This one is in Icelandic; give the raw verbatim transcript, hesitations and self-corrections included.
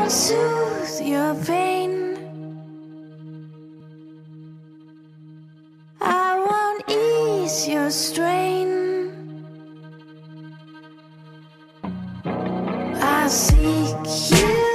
won't soothe your pain. I won't ease your strain. I seek you.